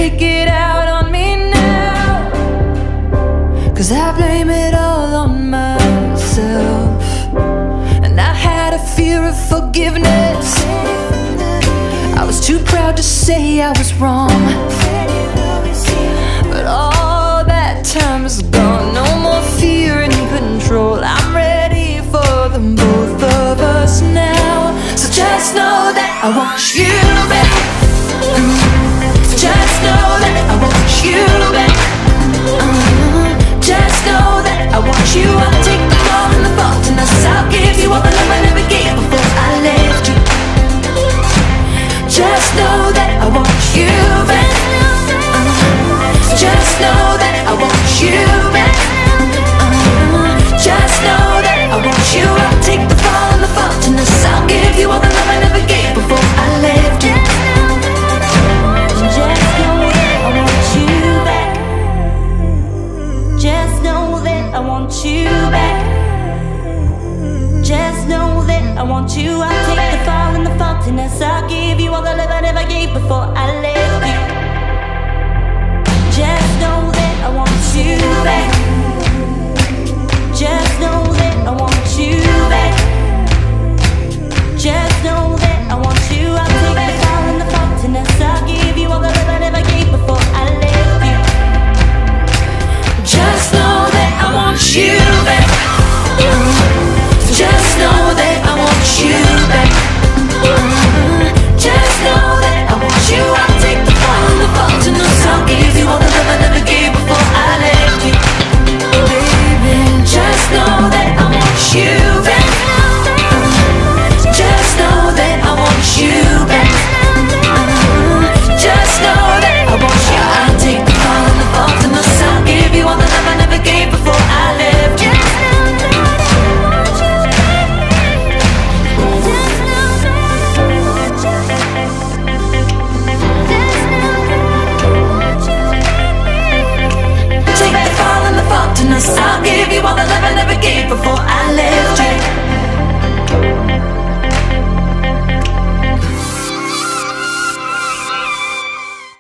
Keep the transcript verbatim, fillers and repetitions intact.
take it out on me now, 'cause I blame it all on myself. And I had a fear of forgiveness. I was too proud to say I was wrong, but all that time is gone. No more fear and control. I'm ready for them, both of us now. So just know that I want you back. Just know that I want you back. uh, Just know that I want you. I'll take the fall and the fault, and I'll give you all the love I never gave before I left you. Just know that I want you back. uh, Just know that I want you back. uh, Just know that I want you. I'll take the fall and the fault, and I'll give you all the love I never gave before I left you. Just know that I want you back. Just know that I want you back. Just know that I want you. I'll take the fall and the fault, and I'll give you all the love I never gave before I left you. Just know that I want you back. Just know that I want you back. Just know that I want you. I'll take the fall and the fault, and I'll give you all the love I never gave before I left you. Just know that I want you back. Just know that I want you back. Just know that I want you. I'll take the fall and the fault, and I'll give you all the love I never gave before I left you. Baby, just know that I want you back. Just know that I want you back. Just know that I want you. I'll take the fall and the fault, and I'll give you all the love I never gave before I left you. Take the fall and the fault, and I'll give